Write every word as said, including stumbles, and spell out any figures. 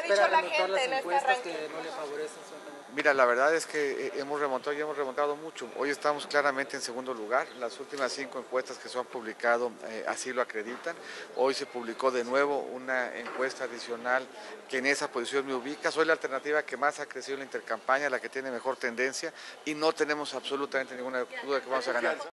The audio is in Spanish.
dicho la gente en este arranque? Que no le favorecen. Mira, la verdad es que hemos remontado y hemos remontado mucho. Hoy estamos claramente en segundo lugar. Las últimas cinco encuestas que se han publicado eh, así lo acreditan. Hoy se publicó de nuevo una encuesta adicional que en esa posición me ubica. Soy la alternativa que más ha crecido en la intercampaña, la que tiene mejor tendencia y no tenemos absolutamente ninguna duda de que vamos a ganar.